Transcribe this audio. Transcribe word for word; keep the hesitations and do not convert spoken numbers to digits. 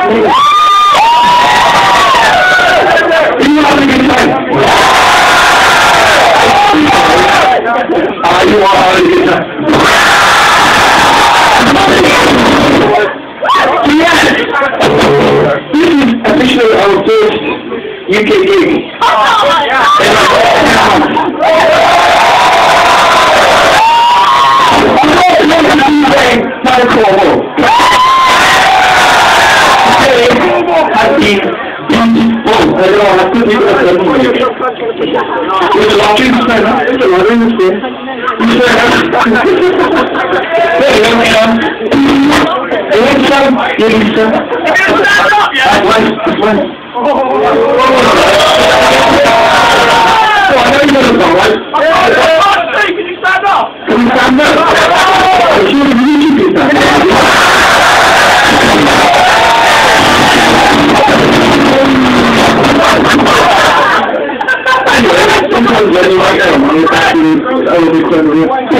You have a good time. Ah, you are having a good time. Yes! This is officially our first U K gig. Cornwall. Has been beautiful. I don't know, I couldn't even have done it. There's a lot of things there, there's a lot of things there. There you go, Sean. You want some? You need some? That's one, that's one. Oh, I know you're going to go, right? Can you stand up? Can you stand up? I'm sure you can do that. Anyway, sometimes when you like them, you're back in over the